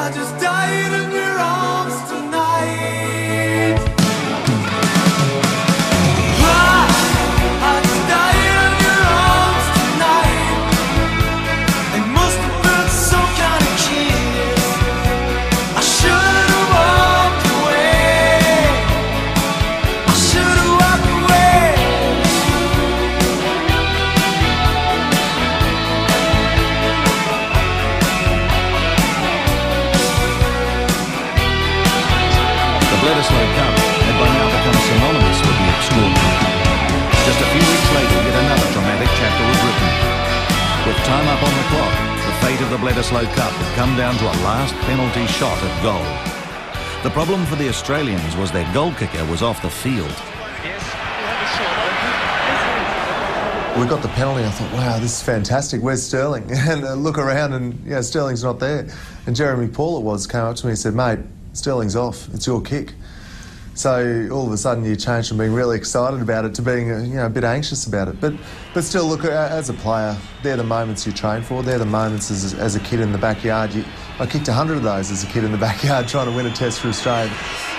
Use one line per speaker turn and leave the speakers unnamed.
I just died in your arms tonight. I just died in your arms tonight. It must have been some kind of kiss. I should have walked away. I should have walked away.
The Bledisloe Cup had by now become synonymous with the extraordinary. Just a few weeks later, yet another dramatic chapter was written. With time up on the clock, the fate of the Bledisloe Cup would come down to a last penalty shot at goal. The problem for the Australians was their goal kicker was off the field.
We got the penalty. I thought, wow, this is fantastic. Where's Sterling? And look around and, yeah, Sterling's not there. And Jeremy Paul, came up to me and said, mate, Sterling's off. It's your kick. So all of a sudden you change from being really excited about it to being a bit anxious about it. But still, look, as a player, they're the moments you train for. They're the moments as a kid in the backyard. I kicked 100 of those as a kid in the backyard trying to win a test for Australia.